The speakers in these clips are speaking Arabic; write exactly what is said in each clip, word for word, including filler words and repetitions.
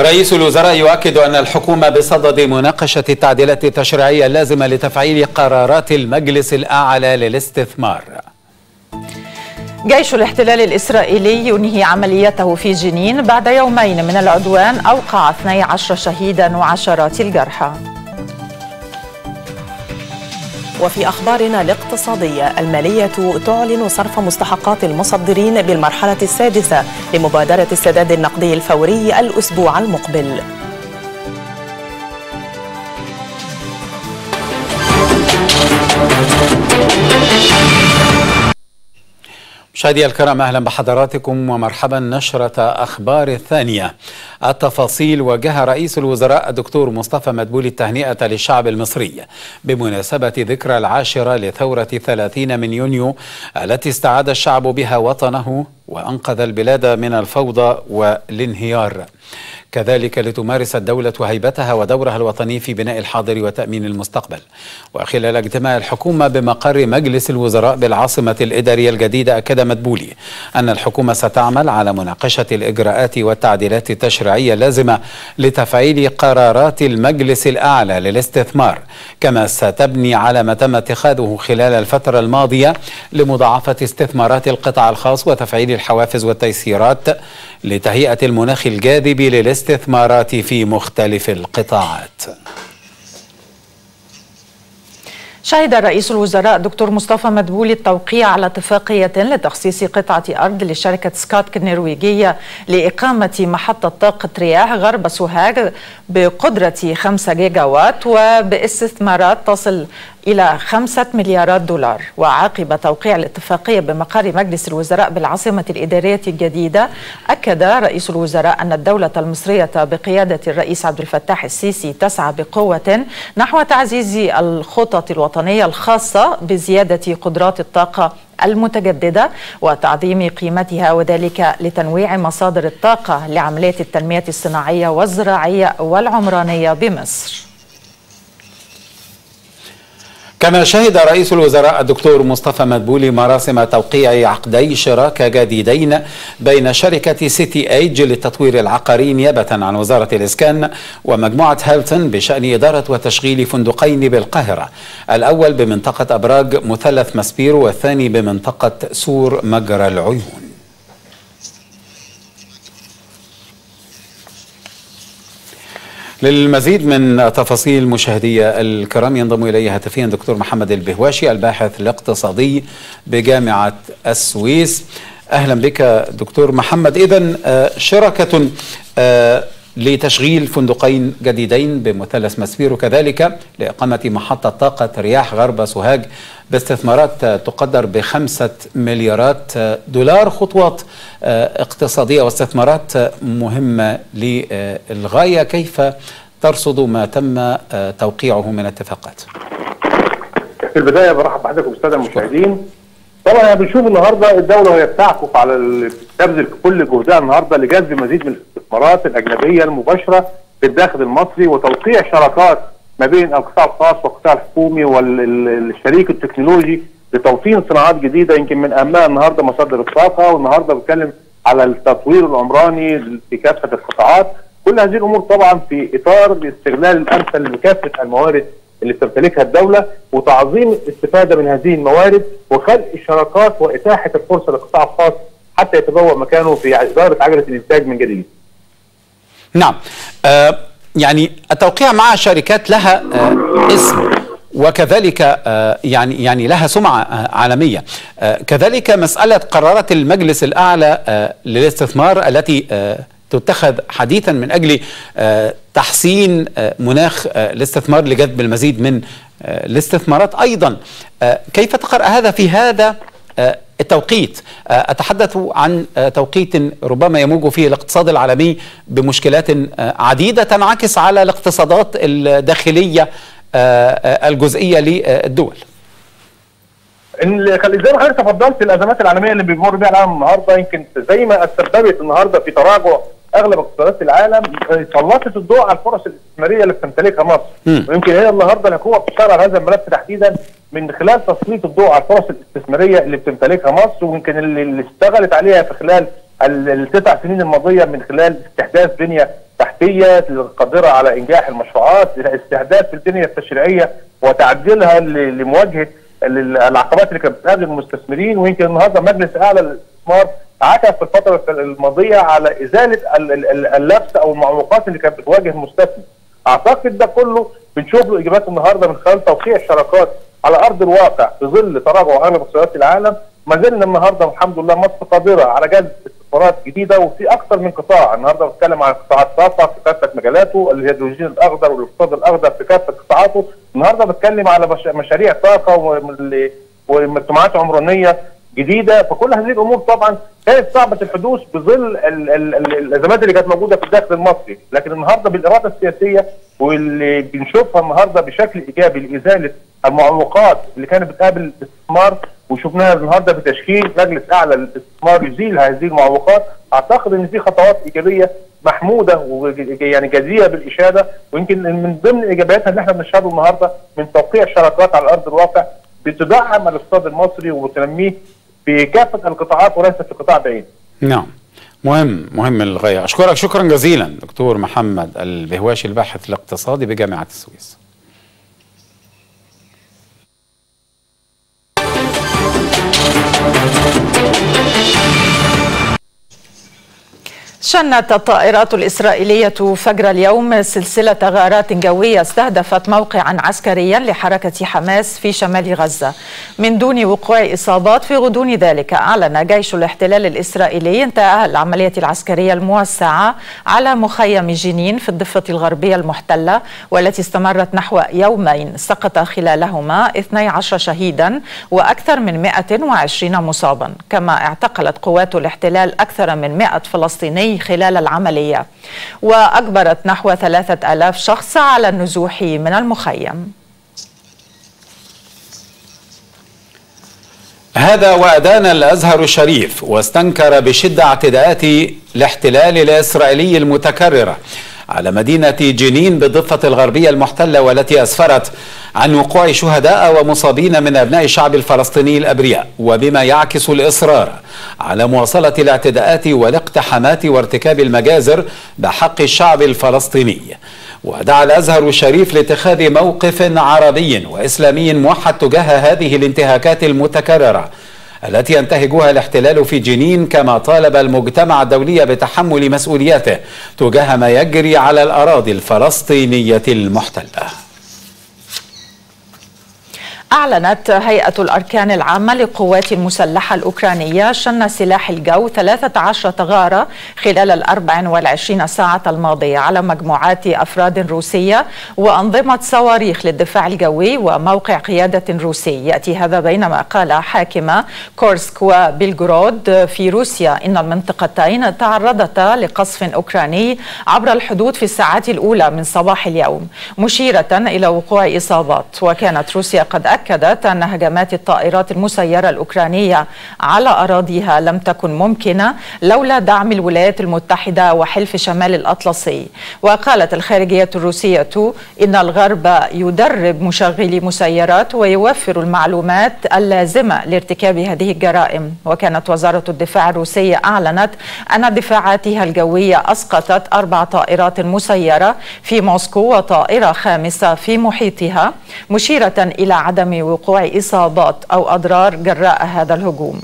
رئيس الوزراء يؤكد أن الحكومة بصدد مناقشة التعديلات التشريعية اللازمة لتفعيل قرارات المجلس الأعلى للاستثمار. جيش الاحتلال الإسرائيلي ينهي عمليته في جنين بعد يومين من العدوان أوقع اثني عشر شهيدا وعشرات الجرحى. وفي أخبارنا الاقتصادية، المالية تعلن صرف مستحقات المصدرين بالمرحلة السادسة لمبادرة السداد النقدي الفوري الأسبوع المقبل. مشاهدي الكرام، أهلا بحضراتكم ومرحبا. نشرة أخبار الثانية. التفاصيل. وجه رئيس الوزراء الدكتور مصطفى مدبولي التهنئة للشعب المصري بمناسبة ذكرى العاشرة لثورة ثلاثين من يونيو التي استعاد الشعب بها وطنه وأنقذ البلاد من الفوضى والانهيار، كذلك لتمارس الدولة هيبتها ودورها الوطني في بناء الحاضر وتأمين المستقبل. وخلال اجتماع الحكومة بمقر مجلس الوزراء بالعاصمة الإدارية الجديدة، أكد مدبولي أن الحكومة ستعمل على مناقشة الإجراءات والتعديلات التشريعية اللازمة لتفعيل قرارات المجلس الأعلى للاستثمار، كما ستبني على ما تم اتخاذه خلال الفترة الماضية لمضاعفة استثمارات القطاع الخاص وتفعيل الحوافز والتيسيرات لتهيئة المناخ الجاذب للاستثمارات في مختلف القطاعات. شهد رئيس الوزراء دكتور مصطفى مدبولي التوقيع على اتفاقية لتخصيص قطعة أرض لشركة سكوتك النرويجية لإقامة محطة طاقة رياح غرب سوهاج بقدرة خمسة جيجا وات وباستثمارات تصل إلى خمسة مليارات دولار. وعقب توقيع الاتفاقية بمقر مجلس الوزراء بالعاصمة الإدارية الجديدة، أكد رئيس الوزراء أن الدولة المصرية بقيادة الرئيس عبد الفتاح السيسي تسعى بقوة نحو تعزيز الخطط الوطنية الخاصة بزيادة قدرات الطاقة المتجددة وتعظيم قيمتها، وذلك لتنويع مصادر الطاقة لعملية التنمية الصناعية والزراعية والعمرانية بمصر. كما شهد رئيس الوزراء الدكتور مصطفى مدبولي مراسم توقيع عقدي شراكة جديدين بين شركة سيتي ايج للتطوير العقاري نيابة عن وزارة الإسكان ومجموعة هيلتون بشأن إدارة وتشغيل فندقين بالقاهرة، الأول بمنطقة أبراج مثلث ماسبيرو والثاني بمنطقة سور مجرى العيون. للمزيد من تفاصيل مشاهدي الكرام ينضم إلي هاتفيا دكتور محمد البهواشي الباحث الاقتصادي بجامعة السويس. أهلا بك دكتور محمد. إذن شركة لتشغيل فندقين جديدين بمثلث ماسبيرو وكذلك لإقامة محطة طاقة رياح غرب سوهاج باستثمارات تقدر بخمسة مليارات دولار، خطوات اقتصادية واستثمارات مهمة للغاية. كيف ترصد ما تم توقيعه من اتفاقات؟ في البداية برحب بحضراتكم بالسادة المشاهدين. طبعا بنشوف النهارده الدولة وهي بتعكف على تبذل كل جهدها النهارده لجذب مزيد من الاستثمارات الأجنبية المباشرة في الداخل المصري وتوقيع شراكات ما بين القطاع الخاص والقطاع الحكومي والشريك التكنولوجي لتوطين صناعات جديدة، يمكن من أهمها النهارده مصادر الطاقة، والنهارده بنتكلم على التطوير العمراني في كافة القطاعات. كل هذه الأمور طبعا في إطار الاستغلال الأمثل لكافة الموارد اللي بتمتلكها الدولة وتعظيم الاستفادة من هذه الموارد وخلق الشراكات وإتاحة الفرصة للقطاع الخاص حتى يتبوأ مكانه في إدارة عجلة الإنتاج من جديد. نعم، آه يعني التوقيع مع شركات لها آه اسم وكذلك آه يعني يعني لها سمعة آه عالمية، آه كذلك مسألة قرارات المجلس الأعلى آه للاستثمار التي آه تتخذ حديثا من أجل آه تحسين آه مناخ آه الاستثمار لجذب المزيد من آه الاستثمارات. أيضا آه كيف تقرأ هذا في هذا آه التوقيت؟ آه أتحدث عن آه توقيت ربما يموج فيه الاقتصاد العالمي بمشكلات آه عديدة تنعكس على الاقتصادات الداخلية آه آه الجزئية للدول. زي ما حضرتك تفضلت، الازمات العالميه اللي بيمر بها العالم النهارده يمكن زي ما تسببت النهارده في تراجع اغلب اقتصادات العالم، سلطت الضوء على الفرص الاستثماريه اللي بتمتلكها مصر. م. ويمكن هي النهارده الحكومه بتشتغل على هذا الملف تحديدا من خلال تسليط الضوء على الفرص الاستثماريه اللي بتمتلكها مصر، ويمكن اللي اشتغلت عليها في خلال التسع سنين الماضيه من خلال استحداث بنيه تحتيه القادره على انجاح المشروعات، استهداف البنيه التشريعيه وتعديلها لمواجهه العقبات اللي كانت بتقابل المستثمرين. ويمكن النهارده مجلس اعلى للاستثمار عكف في الفتره الماضيه على ازاله اللبس او المعوقات اللي كانت بتواجه المستثمر. اعتقد ده كله بنشوف له اجابات النهارده من خلال توقيع الشراكات على ارض الواقع في ظل تراجع اغلب اقتصادات العالم. ما زلنا النهارده والحمد لله مصر قادره على جذب استثمارات جديده وفي اكثر من قطاع. النهارده بتكلم عن قطاع الطاقه في كافه مجالاته، الهيدروجين الاخضر والاقتصاد الاخضر في كافه قطاعاته. النهارده بتكلم على مشاريع طاقه ومجتمعات عمرانيه جديده. فكل هذه الامور طبعا كانت صعبه الحدوث بظل الازمات اللي كانت موجوده في الداخل المصري، لكن النهارده بالاراده السياسيه واللي بنشوفها النهارده بشكل ايجابي لازاله المعوقات اللي كانت بتقابل الاستثمار، وشفناها النهارده بتشكيل مجلس اعلى للاستثمار يزيل هذه المعوقات. اعتقد ان في خطوات ايجابيه محموده ويعني جديره بالاشاده، ويمكن من ضمن ايجابياتها اللي احنا بنشهده النهارده من توقيع شراكات على ارض الواقع بتدعم الاقتصاد المصري وتنميه في كافه القطاعات وليس في قطاع بعيد. نعم، مهم مهم للغايه. اشكرك شكرا جزيلا دكتور محمد البهواشي الباحث الاقتصادي بجامعه السويس. شنت الطائرات الإسرائيلية فجر اليوم سلسلة غارات جوية استهدفت موقعا عسكريا لحركة حماس في شمال غزة من دون وقوع إصابات. في غضون ذلك أعلن جيش الاحتلال الإسرائيلي انتهاء العملية العسكرية الموسعة على مخيم جنين في الضفة الغربية المحتلة، والتي استمرت نحو يومين سقط خلالهما اثني عشر شهيدا وأكثر من مئة وعشرين مصابا. كما اعتقلت قوات الاحتلال أكثر من مئة فلسطيني خلال العملية، وأجبرت نحو ثلاثة آلاف شخص على النزوح من المخيم. هذا وأدان الأزهر الشريف واستنكر بشدة اعتداءات الاحتلال الإسرائيلي المتكررة على مدينة جنين بالضفة الغربية المحتلة، والتي أسفرت عن وقوع شهداء ومصابين من أبناء الشعب الفلسطيني الأبرياء، وبما يعكس الإصرار على مواصلة الاعتداءات والاقتحامات وارتكاب المجازر بحق الشعب الفلسطيني. ودعا الأزهر الشريف لاتخاذ موقف عربي وإسلامي موحد تجاه هذه الانتهاكات المتكررة التي ينتهجها الاحتلال في جنين، كما طالب المجتمع الدولي بتحمل مسؤولياته تجاه ما يجري على الأراضي الفلسطينية المحتلة. أعلنت هيئة الأركان العامة للقوات المسلحة الأوكرانية شن سلاح الجو ثلاثة عشر غارة خلال الأربع والعشرين ساعة الماضية على مجموعات أفراد روسية وأنظمة صواريخ للدفاع الجوي وموقع قيادة روسي. يأتي هذا بينما قال حاكم كورسك وبيلغرود في روسيا إن المنطقتين تعرضتا لقصف أوكراني عبر الحدود في الساعات الأولى من صباح اليوم، مشيرة إلى وقوع إصابات. وكانت روسيا قد أكدت أن هجمات الطائرات المسيرة الأوكرانية على أراضيها لم تكن ممكنة لولا دعم الولايات المتحدة وحلف شمال الأطلسي. وقالت الخارجية الروسية إن الغرب يدرب مشغلي مسيرات ويوفر المعلومات اللازمة لارتكاب هذه الجرائم. وكانت وزارة الدفاع الروسية أعلنت أن دفاعاتها الجوية أسقطت أربع طائرات مسيرة في موسكو وطائرة خامسة في محيطها، مشيرة إلى عدم وقوع إصابات أو أضرار جراء هذا الهجوم.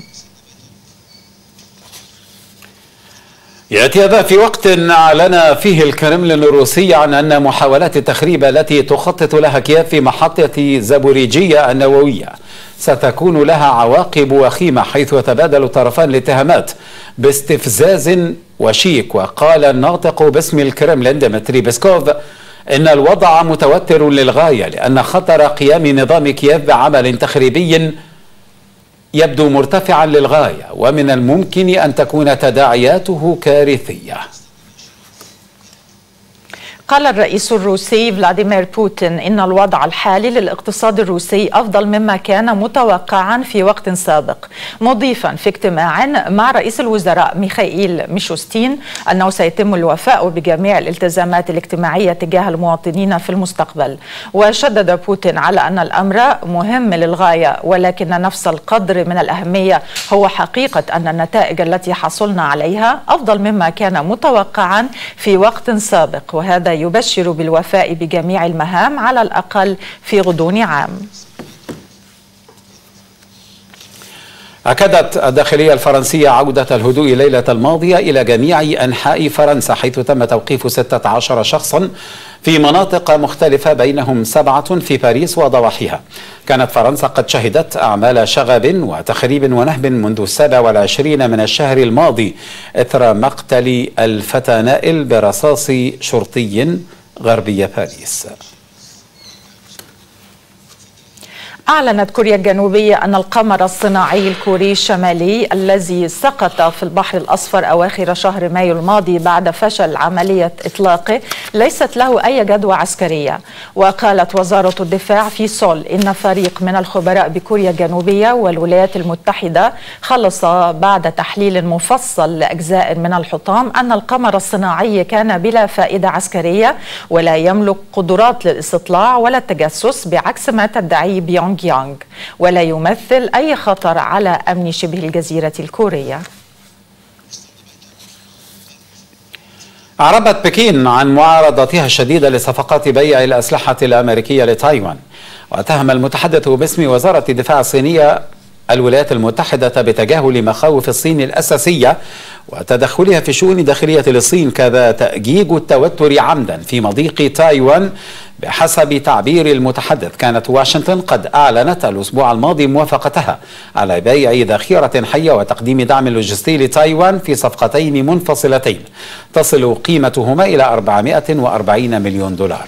يأتي هذا في وقت أعلن فيه الكرملين الروسي عن أن محاولات التخريب التي تخطط لها كييف في محطة زابوريجية النووية ستكون لها عواقب وخيمة، حيث يتبادل الطرفان الاتهامات باستفزاز وشيك. وقال الناطق باسم الكرملين ديمتري بيسكوف إن الوضع متوتر للغاية، لأن خطر قيام نظام كييف بعمل تخريبي يبدو مرتفعا للغاية، ومن الممكن أن تكون تداعياته كارثية. قال الرئيس الروسي فلاديمير بوتين إن الوضع الحالي للاقتصاد الروسي أفضل مما كان متوقعا في وقت سابق، مضيفا في اجتماع مع رئيس الوزراء ميخائيل ميشوستين أنه سيتم الوفاء بجميع الالتزامات الاجتماعية تجاه المواطنين في المستقبل. وشدد بوتين على أن الأمر مهم للغاية، ولكن نفس القدر من الأهمية هو حقيقة أن النتائج التي حصلنا عليها أفضل مما كان متوقعا في وقت سابق، وهذا يبشر بالوفاء بجميع المهام على الأقل في غضون عام. أكدت الداخلية الفرنسية عودة الهدوء ليلة الماضية إلى جميع أنحاء فرنسا، حيث تم توقيف ستة عشر شخصا في مناطق مختلفة بينهم سبعة في باريس وضواحيها. كانت فرنسا قد شهدت أعمال شغب وتخريب ونهب منذ السابع والعشرين من الشهر الماضي إثر مقتل الفتى نائل برصاص شرطي غربي باريس. أعلنت كوريا الجنوبية أن القمر الصناعي الكوري الشمالي الذي سقط في البحر الأصفر أواخر شهر مايو الماضي بعد فشل عملية إطلاقه ليست له أي جدوى عسكرية. وقالت وزارة الدفاع في سول إن فريق من الخبراء بكوريا الجنوبية والولايات المتحدة خلص بعد تحليل مفصل لأجزاء من الحطام أن القمر الصناعي كان بلا فائدة عسكرية ولا يملك قدرات للاستطلاع ولا التجسس، بعكس ما تدعي بيونغ يانغ، ولا يمثل أي خطر على أمن شبه الجزيرة الكورية. أعربت بكين عن معارضتها الشديدة لصفقات بيع الأسلحة الأمريكية لتايوان، واتهم المتحدث باسم وزارة الدفاع الصينية الولايات المتحدة بتجاهل مخاوف الصين الأساسية وتدخلها في شؤون داخلية للصين، كذا تأجيج التوتر عمدا في مضيق تايوان. بحسب تعبير المتحدث، كانت واشنطن قد أعلنت الأسبوع الماضي موافقتها على بيع ذخيرة حية وتقديم دعم لوجستي لتايوان في صفقتين منفصلتين تصل قيمتهما إلى أربعمائة وأربعين مليون دولار.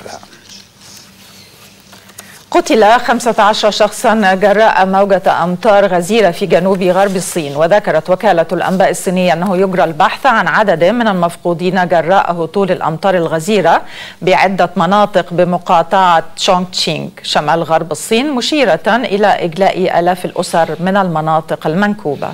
قتل خمسة عشر شخصا جراء موجة أمطار غزيرة في جنوب غرب الصين. وذكرت وكالة الأنباء الصينية أنه يجرى البحث عن عدد من المفقودين جراء هطول الأمطار الغزيرة بعدة مناطق بمقاطعة تشونغتشينغ شمال غرب الصين، مشيرة إلى إجلاء آلاف الأسر من المناطق المنكوبة.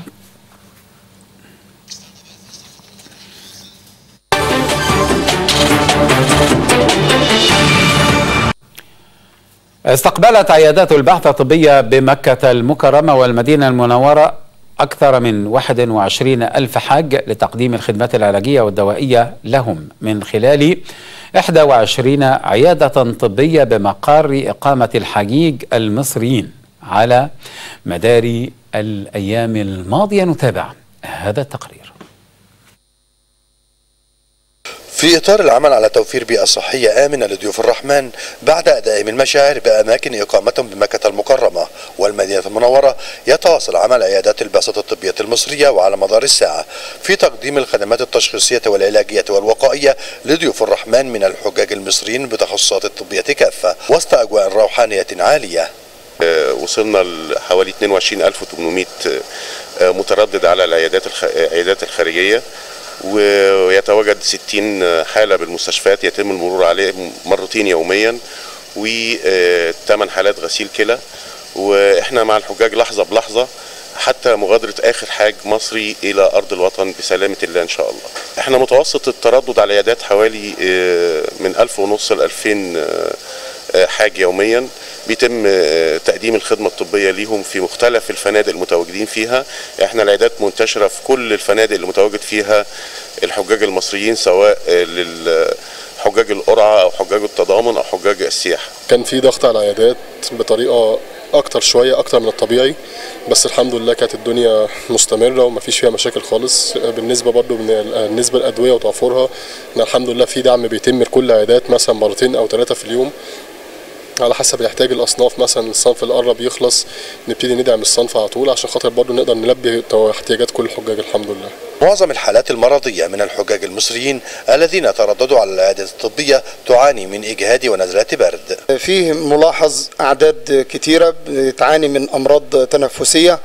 استقبلت عيادات البحث الطبية بمكة المكرمة والمدينة المنورة أكثر من واحد وعشرين ألف حاج لتقديم الخدمات العلاجية والدوائية لهم من خلال إحدى وعشرين عيادة طبية بمقر إقامة الحجيج المصريين على مدار الأيام الماضية. نتابع هذا التقرير. في إطار العمل على توفير بيئة صحية آمنة لضيوف الرحمن بعد أدائهم المشاعر بأماكن إقامتهم بمكة المكرمة والمدينة المنورة، يتواصل عمل عيادات البعثة الطبية المصرية وعلى مدار الساعة في تقديم الخدمات التشخيصية والعلاجية والوقائية لضيوف الرحمن من الحجاج المصريين بتخصصات الطبية كافة وسط أجواء روحانية عالية. وصلنا لحوالي اثنين وعشرين ألف وثمانمائة متردد على العيادات العيادات الخارجية، ويتواجد ستين حالة بالمستشفيات يتم المرور عليهم مرتين يوميا، وثمان حالات غسيل كلى. واحنا مع الحجاج لحظة بلحظة حتى مغادرة آخر حاج مصري إلى أرض الوطن بسلامة الله إن شاء الله. احنا متوسط التردد على العيادات حوالي من ألف ونص ل ألفين حاج يوميا، بيتم تقديم الخدمة الطبية ليهم في مختلف الفنادق المتواجدين فيها. احنا العيادات منتشرة في كل الفنادق اللي متواجد فيها الحجاج المصريين، سواء للحجاج القرعة أو حجاج التضامن أو حجاج السياحة. كان في ضغط على العيادات بطريقة أكتر شوية أكتر من الطبيعي، بس الحمد لله كانت الدنيا مستمرة ومفيش فيها مشاكل خالص. بالنسبة برضو بالنسبة للأدوية وتوفرها، الحمد لله في دعم بيتم لكل العيادات مثلا مرتين أو ثلاثة في اليوم على حسب يحتاج الأصناف. مثلا الصنف اللي قرب يخلص نبتدي ندعم الصنف على طول عشان خاطر برضو نقدر نلبي احتياجات كل الحجاج الحمد لله. معظم الحالات المرضية من الحجاج المصريين الذين ترددوا على العيادات الطبية تعاني من إجهاد ونزلات برد. فيه ملاحظ أعداد كتيرة بتعاني من أمراض تنفسية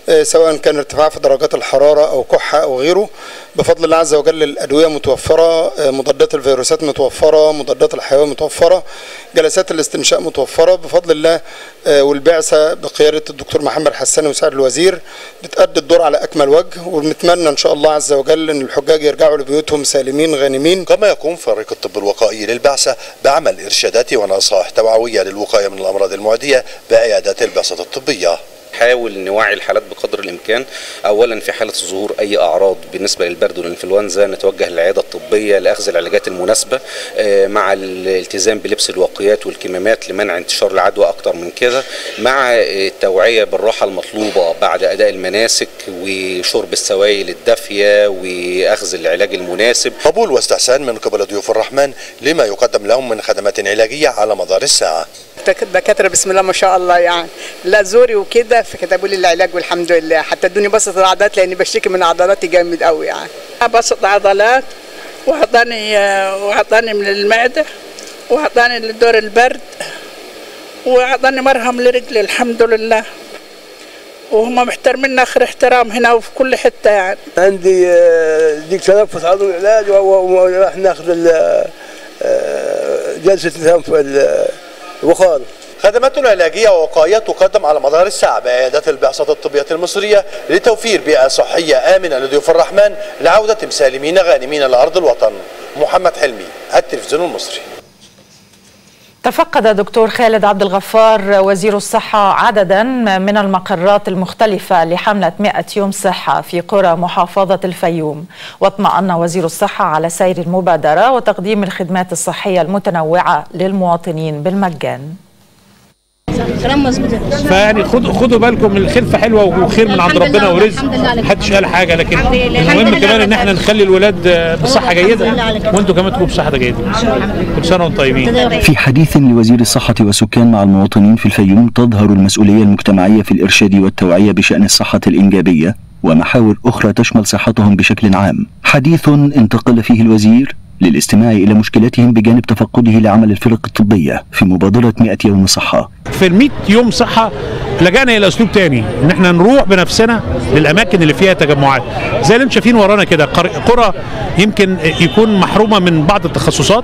سواء كان ارتفاع في درجات الحرارة أو كحة أو غيره. بفضل الله عز وجل الأدوية متوفرة، مضادات الفيروسات متوفرة، مضادات الحيوية متوفرة، جلسات الاستنشاق متوفرة بفضل الله. والبعثة بقيادة الدكتور محمد حسان مساعد الوزير بتأدي الدور على أكمل وجه، ونتمنى إن شاء الله عز وجل أن الحجاج يرجعوا لبيوتهم سالمين غانمين. كما يقوم فريق الطب الوقائي للبعثة بعمل إرشادات ونصائح توعوية للوقاية من الأمراض المعدية بعيادات البعثة الطبية. نحاول نوعي الحالات بقدر الامكان. اولا في حاله ظهور اي اعراض بالنسبه للبرد والانفلونزا نتوجه للعياده الطبيه لاخذ العلاجات المناسبه مع الالتزام بلبس الواقيات والكمامات لمنع انتشار العدوى اكتر من كده، مع التوعيه بالراحه المطلوبه بعد اداء المناسك وشرب السوائل الدافيه واخذ العلاج المناسب. قبول واستحسان من قبل ضيوف الرحمن لما يقدم لهم من خدمات علاجيه على مدار الساعه. دكاتره بسم الله ما شاء الله، يعني لا زوري وكده فكتبوا لي العلاج والحمد لله، حتى ادوني بسط العضلات لاني بشتكي من عضلاتي جامد قوي يعني. بسط عضلات وعطاني وعطاني من المعده وعطاني لدور البرد وعطاني مرهم لرجلي الحمد لله، وهم محترمين اخر احترام هنا وفي كل حته يعني. عندي ديك تنفس عضوي علاج وراح ناخذ جلسه تنفس الوقايه. خدمات علاجية ووقائية تقدم على مدار الساعة بعيادات البعثة الطبية المصرية لتوفير بيئة صحية آمنة لضيوف الرحمن لعودة سالمين غانمين لأرض الوطن. محمد حلمي، التلفزيون المصري. تفقد دكتور خالد عبد الغفار وزير الصحة عددا من المقرات المختلفة لحملة مئة يوم صحة في قرى محافظة الفيوم، واطمأن وزير الصحة على سير المبادرة وتقديم الخدمات الصحية المتنوعة للمواطنين بالمجان. كلام مظبوط. فيعني خدوا خدوا بالكم، الخلفه حلوه وخير من عند ربنا ورزق، محدش قال حاجه، لكن المهم كمان ان احنا نخلي الولاد بصحه جيده وانتوا كمان تكونوا بصحه جيده. كل سنه وانتم طيبين. في حديث لوزير الصحه والسكان مع المواطنين في الفيوم تظهر المسؤوليه المجتمعيه في الارشاد والتوعيه بشان الصحه الانجابيه ومحاور اخرى تشمل صحتهم بشكل عام. حديث انتقل فيه الوزير للاستماع إلى مشكلاتهم بجانب تفقده لعمل الفرق الطبية في مبادرة مئة يوم صحة. في المئة يوم صحة لجأنا إلى أسلوب تاني، إن احنا نروح بنفسنا للأماكن اللي فيها تجمعات زي اللي انتم شايفين ورانا كده، قرى يمكن يكون محرومة من بعض التخصصات،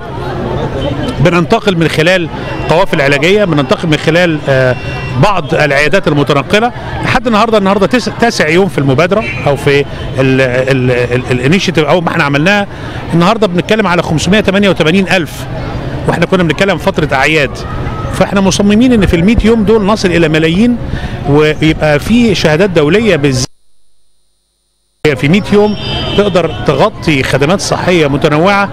بننتقل من خلال قوافل علاجية، بننتقل من خلال بعض العيادات المتنقلة لحد النهارده. النهارده تاسع يوم في المبادرة أو في الانيشيتيف أو ما احنا عملناها. النهارده بنتكلم على خمسمائة وثمانية وثمانين ألف، واحنا كنا بنتكلم فترة أعياد، فاحنا مصممين ان في المئة يوم دول نصل الى ملايين، ويبقى في شهادات دوليه بالذات في مئة يوم تقدر تغطي خدمات صحيه متنوعه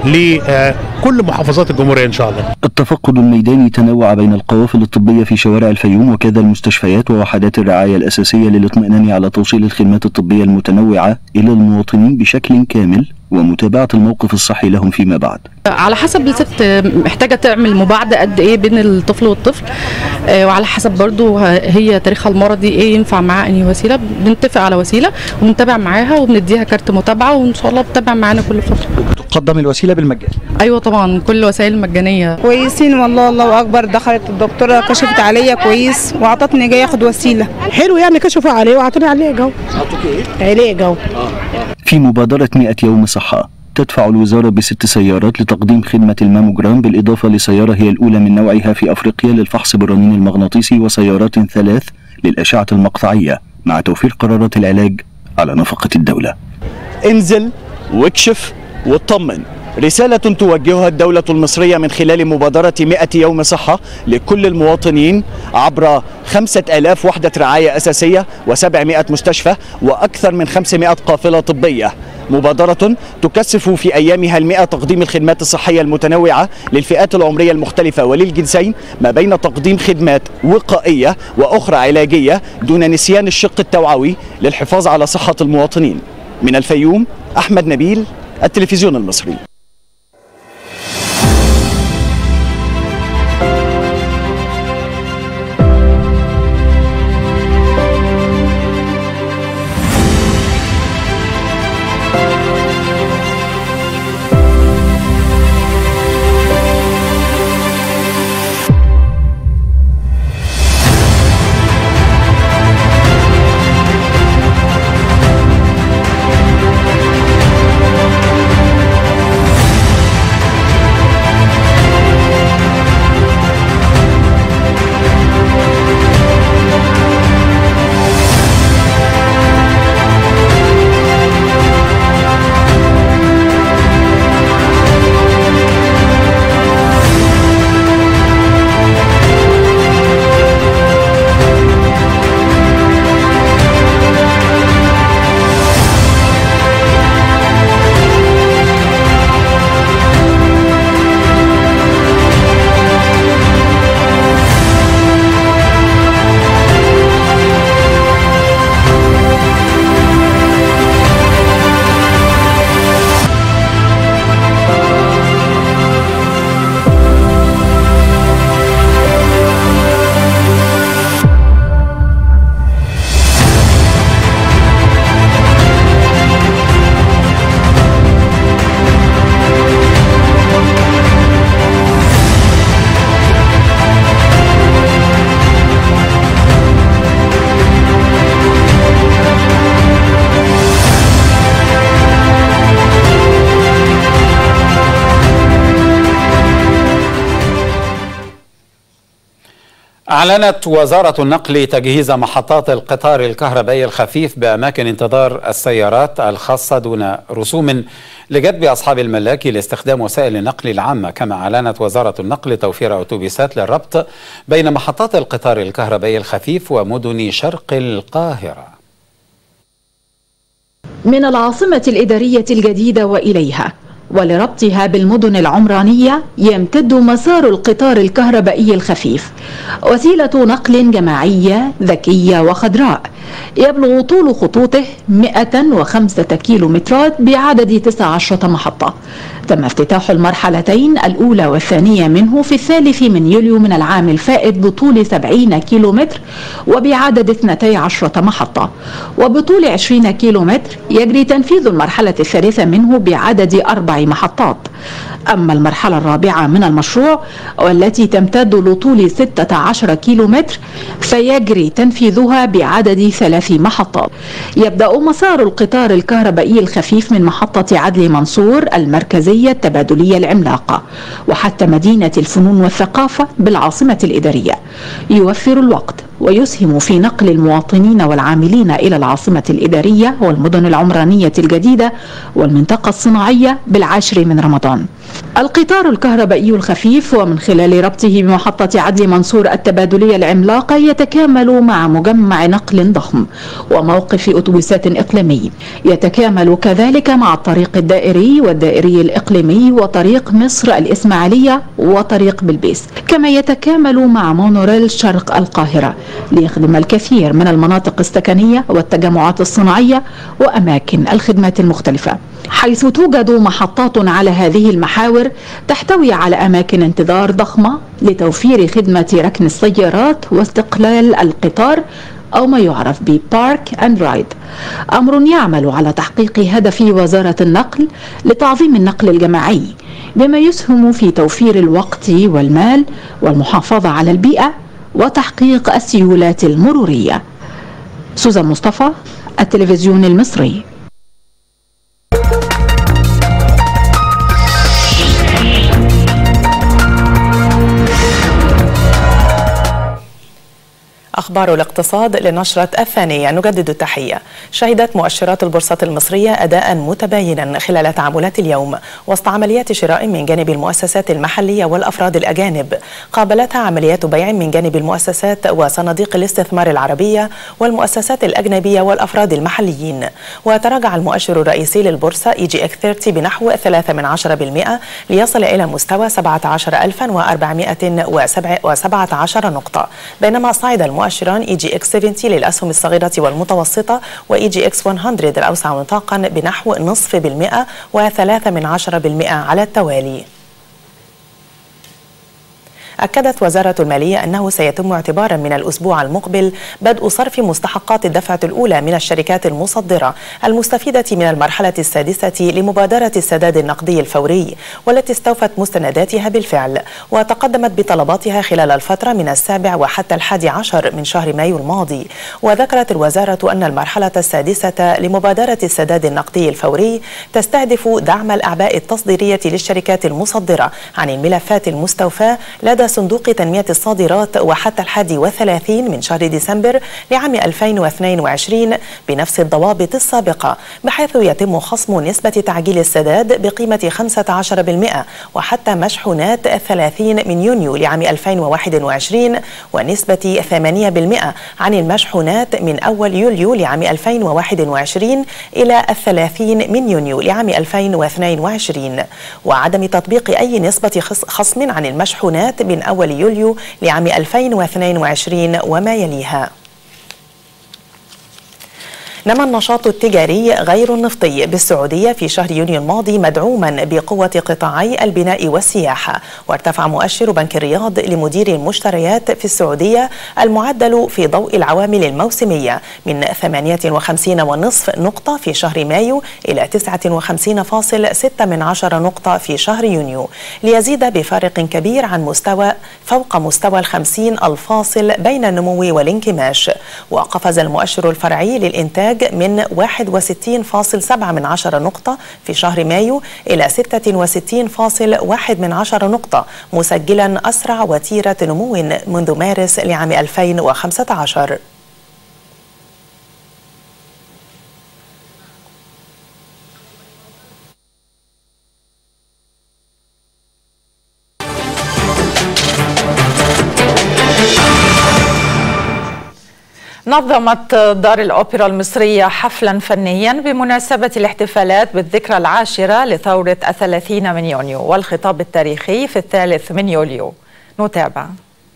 لكل محافظات الجمهوريه ان شاء الله. التفقد الميداني تنوع بين القوافل الطبيه في شوارع الفيوم وكذا المستشفيات ووحدات الرعايه الاساسيه للاطمئنان على توصيل الخدمات الطبيه المتنوعه الى المواطنين بشكل كامل ومتابعة الموقف الصحي لهم فيما بعد. على حسب الست محتاجة تعمل مباعدة قد ايه بين الطفل والطفل، وعلى حسب برضو هي تاريخها المرضي ايه ينفع معاها انهي وسيلة، بنتفق على وسيلة وبنتابع معاها وبنديها كارت متابعة وان شاء الله بتتابع معانا كل فترة. تقدم الوسيلة بالمجان؟ ايوه طبعا، كل الوسائل المجانية. كويسين والله، الله اكبر. دخلت الدكتورة كشفت عليا كويس واعطتني جاي اخد وسيلة. حلو يعني، كشفوا عليه واعطوني علاج اهو. اعطوك ايه؟ علاج اهو. في مبادرة مئة يوم صحة تدفع الوزارة بست سيارات لتقديم خدمة الماموجرام، بالإضافة لسيارة هي الأولى من نوعها في أفريقيا للفحص بالرنين المغناطيسي، وسيارات ثلاث للأشعة المقطعية، مع توفير قرارات العلاج على نفقة الدولة. انزل واكشف واطمن، رسالة توجهها الدولة المصرية من خلال مبادرة مئة يوم صحة لكل المواطنين عبر خمسة آلاف وحدة رعاية أساسية وسبعمائة مستشفى وأكثر من خمسمائة قافلة طبية. مبادرة تكثف في أيامها المئة تقديم الخدمات الصحية المتنوعة للفئات العمرية المختلفة وللجنسين، ما بين تقديم خدمات وقائية وأخرى علاجية دون نسيان الشق التوعوي للحفاظ على صحة المواطنين. من الفيوم، أحمد نبيل، التلفزيون المصري. أعلنت وزارة النقل تجهيز محطات القطار الكهربائي الخفيف بأماكن انتظار السيارات الخاصة دون رسوم لجذب أصحاب الملاك لاستخدام وسائل النقل العامة. كما أعلنت وزارة النقل توفير أتوبيسات للربط بين محطات القطار الكهربائي الخفيف ومدن شرق القاهرة. من العاصمة الإدارية الجديدة وإليها ولربطها بالمدن العمرانية يمتد مسار القطار الكهربائي الخفيف، وسيلة نقل جماعية ذكية وخضراء يبلغ طول خطوطه مئة وخمسة كيلومترات بعدد تسعة عشر محطة. تم افتتاح المرحلتين الأولى والثانية منه في الثالث من يوليو من العام الفائت بطول سبعين كيلومتر وبعدد اثنتي عشرة محطة، وبطول عشرين كيلومتر يجري تنفيذ المرحلة الثالثة منه بعدد أربع محطات. أما المرحلة الرابعة من المشروع والتي تمتد لطول ستة عشر كيلومتر فيجري تنفيذها بعدد ثلاث محطات. يبدأ مسار القطار الكهربائي الخفيف من محطة عدلي منصور المركزية التبادلية العملاقة وحتى مدينة الفنون والثقافة بالعاصمة الإدارية، يوفر الوقت ويسهم في نقل المواطنين والعاملين إلى العاصمة الإدارية والمدن العمرانية الجديدة والمنطقة الصناعية بالعاشر من رمضان. القطار الكهربائي الخفيف ومن خلال ربطه بمحطة عدلي منصور التبادلية العملاقة يتكامل مع مجمع نقل ضخم وموقف أتوبيسات إقليمي، يتكامل كذلك مع الطريق الدائري والدائري الإقليمي وطريق مصر الإسماعيلية وطريق بلبيس، كما يتكامل مع مونوريل شرق القاهرة ليخدم الكثير من المناطق السكنية والتجمعات الصناعية وأماكن الخدمات المختلفة، حيث توجد محطات على هذه المحاور تحتوي على أماكن انتظار ضخمة لتوفير خدمة ركن السيارات واستقلال القطار أو ما يعرف ب Park and Ride، أمر يعمل على تحقيق هدف وزارة النقل لتعظيم النقل الجماعي بما يسهم في توفير الوقت والمال والمحافظة على البيئة وتحقيق السيولات المرورية. سوزان مصطفى، التلفزيون المصري. أخبار الاقتصاد للنشرة الثانية. نجدد التحية. شهدت مؤشرات البورصة المصرية أداء متباينا خلال تعاملات اليوم وسط عمليات شراء من جانب المؤسسات المحلية والأفراد الأجانب، قابلتها عمليات بيع من جانب المؤسسات وصناديق الاستثمار العربية والمؤسسات الأجنبية والأفراد المحليين. وتراجع المؤشر الرئيسي للبورصة إي جي إكس ثلاثين بنحو ثلاثة من عشرة بالمئة ليصل إلى مستوى سبعة عشر ألفا وأربعمئة وسبعة عشر نقطة، بينما صعد المؤشران إي جي إكس سبعين للأسهم الصغيرة والمتوسطة وإي جي إكس مئة الأوسع نطاقا بنحو نصف بالمئة وثلاثة من عشرة بالمئة على التوالي. أكدت وزارة المالية أنه سيتم اعتبارا من الأسبوع المقبل بدء صرف مستحقات الدفعة الأولى من الشركات المصدرة المستفيدة من المرحلة السادسة لمبادرة السداد النقدي الفوري والتي استوفت مستنداتها بالفعل وتقدمت بطلباتها خلال الفترة من السابع وحتى الحادي عشر من شهر مايو الماضي. وذكرت الوزارة أن المرحلة السادسة لمبادرة السداد النقدي الفوري تستهدف دعم الأعباء التصديرية للشركات المصدرة عن الملفات المستوفاة لدى صندوق تنمية الصادرات وحتى الحادي والثلاثين من شهر ديسمبر لعام ألفين واثنين وعشرين بنفس الضوابط السابقة، بحيث يتم خصم نسبة تعجيل السداد بقيمة خمسة عشر بالمئة وحتى مشحونات الثلاثين من يونيو لعام ألفين وواحد وعشرين ونسبة ثمانية بالمئة عن المشحونات من أول يوليو لعام ألفين وواحد وعشرين إلى الثلاثين من يونيو لعام ألفين واثنين وعشرين، وعدم تطبيق أي نسبة خصم عن المشحونات من أول يوليو لعام ألفين واثنين وعشرين وما يليها. نما النشاط التجاري غير النفطي بالسعودية في شهر يونيو الماضي مدعوما بقوة قطاعي البناء والسياحة، وارتفع مؤشر بنك الرياض لمدير المشتريات في السعودية المعدل في ضوء العوامل الموسمية من ثمانية وخمسين ونصف نقطة في شهر مايو إلى تسعة وخمسين فاصل ستة من عشرة نقطة في شهر يونيو، ليزيد بفارق كبير عن مستوى فوق مستوى الخمسين الفاصل بين النمو والانكماش. وقفز المؤشر الفرعي للإنتاج الإنتاج من واحد وستين فاصلة سبعة نقطة في شهر مايو إلى ستة وستين فاصلة واحد نقطة، مسجلا أسرع وتيرة نمو منذ مارس لعام ألفين وخمسة عشر. نظمت دار الأوبرا المصرية حفلا فنيا بمناسبة الاحتفالات بالذكرى العاشرة لثورة الثلاثين من يونيو والخطاب التاريخي في الثالث من يوليو. نتابع.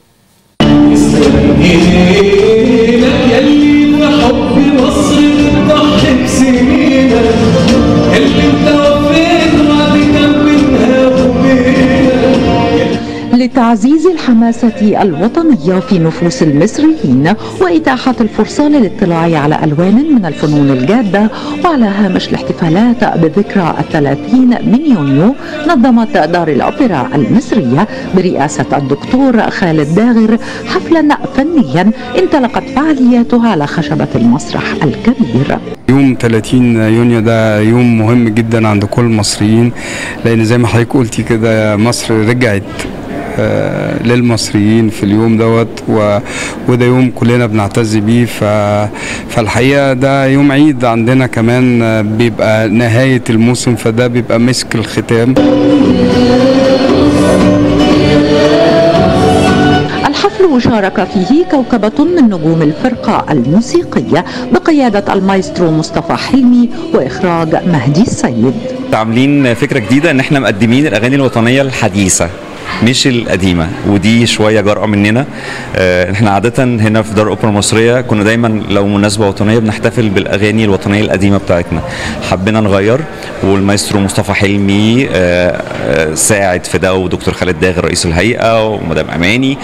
لتعزيز الحماسة الوطنية في نفوس المصريين وإتاحة الفرصة للاطلاع على ألوان من الفنون الجادة، وعلى هامش الاحتفالات بذكرى الثلاثين من يونيو نظمت دار الأوبرا المصرية برئاسة الدكتور خالد داغر حفلا فنيا انطلقت فعالياته على خشبة المسرح الكبير. يوم ثلاثين يونيو ده يوم مهم جدا عند كل المصريين، لأن زي ما حضرتك قلتي كده مصر رجعت للمصريين في اليوم دوت و... وده يوم كلنا بنعتز بيه. ف... فالحقيقة ده يوم عيد عندنا كمان، بيبقى نهاية الموسم، فده بيبقى مسك الختام. الحفل شارك فيه كوكبة من نجوم الفرقة الموسيقية بقيادة المايسترو مصطفى حلمي وإخراج مهدي السيد. عاملين فكرة جديدة ان احنا مقدمين الأغاني الوطنية الحديثة مش القديمه، ودي شويه جرأه مننا. اه احنا عاده هنا في دار الاوبرا المصريه كنا دايما لو مناسبه وطنيه بنحتفل بالاغاني الوطنيه القديمه بتاعتنا، حبينا نغير، والمايسترو مصطفى حلمي اه ساعد في ده، ودكتور خالد داغر رئيس الهيئه، ومدام اماني،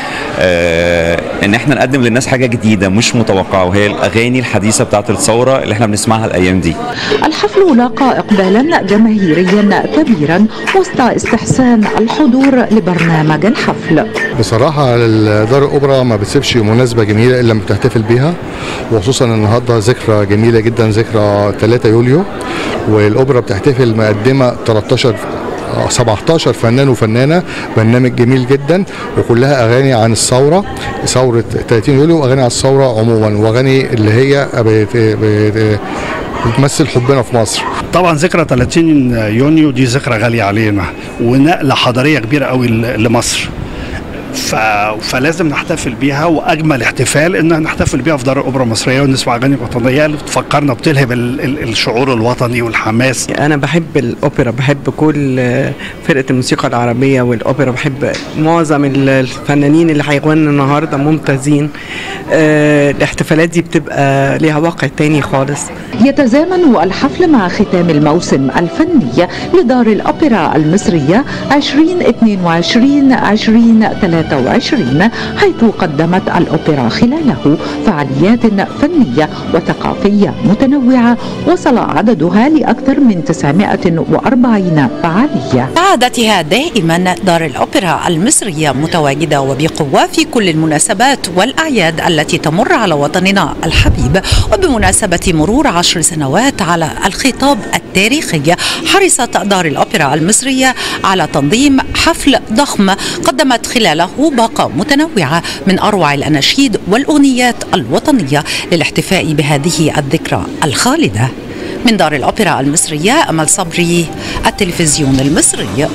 اه ان احنا نقدم للناس حاجه جديده مش متوقعه، وهي الاغاني الحديثه بتاعت الثوره اللي احنا بنسمعها الايام دي. الحفل لاقى اقبالا جماهيريا كبيرا وسط استحسان الحضور لبرنامج برنامج الحفل. بصراحة دار الأوبرا ما بتسيبش مناسبة جميلة إلا لما بتحتفل بيها، وخصوصا النهاردة ذكرى جميلة جدا، ذكرى ثلاثة يوليو، والأوبرا بتحتفل مقدمة ثلاثة عشر سبعتاشر فنان وفنانة، برنامج جميل جدا وكلها أغاني عن الثورة، ثورة ثلاثين يوليو، وأغاني عن الثورة عموما، وأغاني اللي هي بت... بت... بتمثل حبنا في مصر. طبعا ذكرى ثلاثين يونيو دي ذكرى غالية علينا ونقلة حضارية كبيرة قوي لمصر، ف... فلازم نحتفل بيها، واجمل احتفال ان نحتفل بيها في دار الاوبرا المصريه ونسمع اغاني وطنيه اللي بتفكرنا بتلهب ال... ال... الشعور الوطني والحماس. انا بحب الاوبرا، بحب كل فرقه الموسيقى العربيه والاوبرا، بحب معظم الفنانين اللي هيغنوا النهارده ممتازين. أه... الاحتفالات دي بتبقى ليها واقع تاني خالص. يتزامن الحفل مع ختام الموسم الفني لدار الأوبرا المصرية عشرين اثنين وعشرين عشرين ثلاثة وعشرين، حيث قدمت الأوبرا خلاله فعاليات فنية وثقافية متنوعة وصل عددها لأكثر من تسعمائة وأربعين فعالية. كعادتها دائما دار الأوبرا المصرية متواجدة وبقوة في كل المناسبات والأعياد التي تمر على وطننا الحبيب. وبمناسبة مرور عشر سنوات على الخطاب التاريخي، حرصت دار الأوبرا المصرية على تنظيم حفل ضخم قدمت خلاله باقة متنوعة من أروع الأناشيد والأغنيات الوطنية للاحتفاء بهذه الذكرى الخالدة. من دار الأوبرا المصرية، أمل صبري، التلفزيون المصري.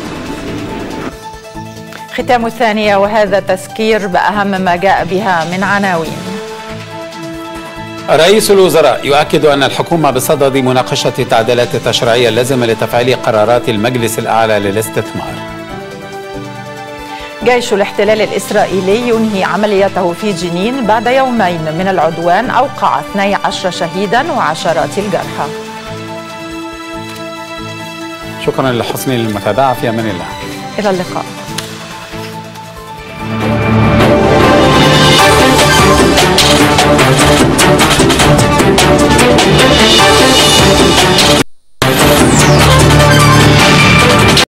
ختام الثانية، وهذا تذكير بأهم ما جاء بها من عناوين. رئيس الوزراء يؤكد أن الحكومة بصدد مناقشة التعديلات التشريعية اللازمة لتفعيل قرارات المجلس الأعلى للاستثمار. جيش الاحتلال الإسرائيلي ينهي عمليته في جنين بعد يومين من العدوان، أوقع اثني عشر شهيدا وعشرات الجرحى. شكرا لحسن المتابعة، في أمان الله. إلى اللقاء.